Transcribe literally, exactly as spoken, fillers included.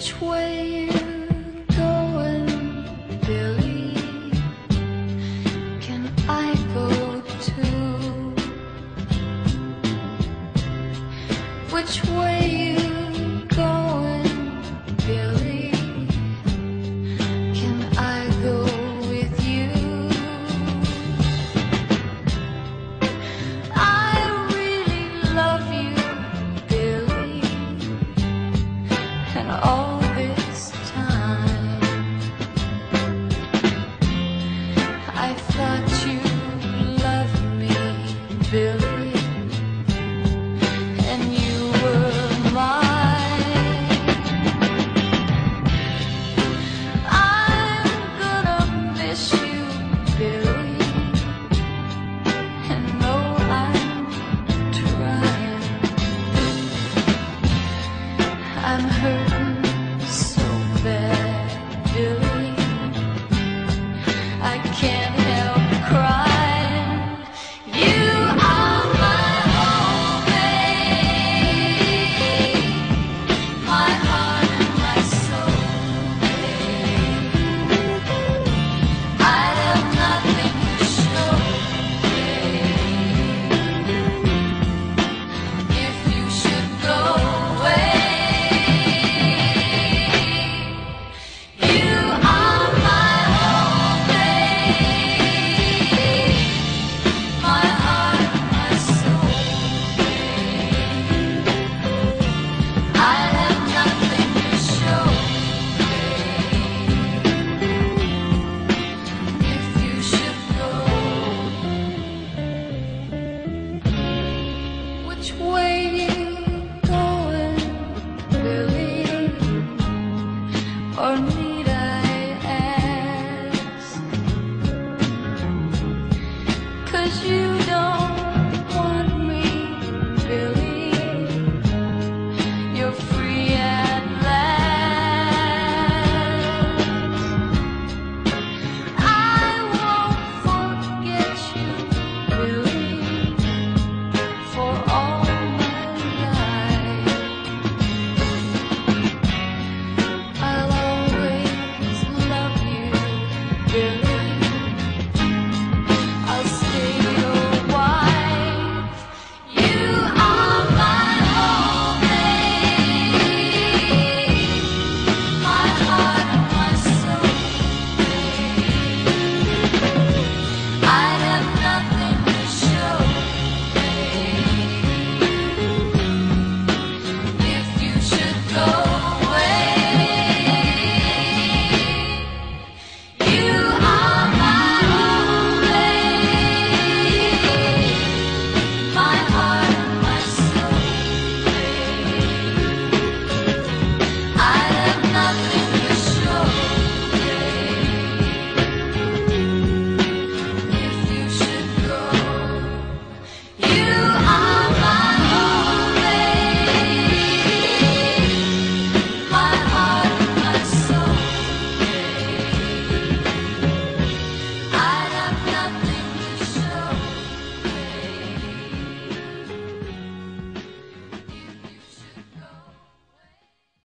Which way you going, Billy? Can I go too? Which way you going, Billy? Can I go with you? I really love you, Billy, and all this time I thought you loved me, Billy, and you were mine. I'm gonna miss you, Billy, and no, I'm trying. I'm hurting so bad, Billy, I can't help crying. You are my whole babe, my heart and my soul, babe. I have nothing to show, babe, if you should go away. You are my whole babe, my heart and my soul, babe. I have nothing to show, babe, if you should go. Which way